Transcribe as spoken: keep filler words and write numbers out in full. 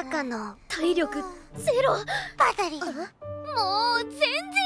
さかの体力ゼロ。 バタリ。 もう全然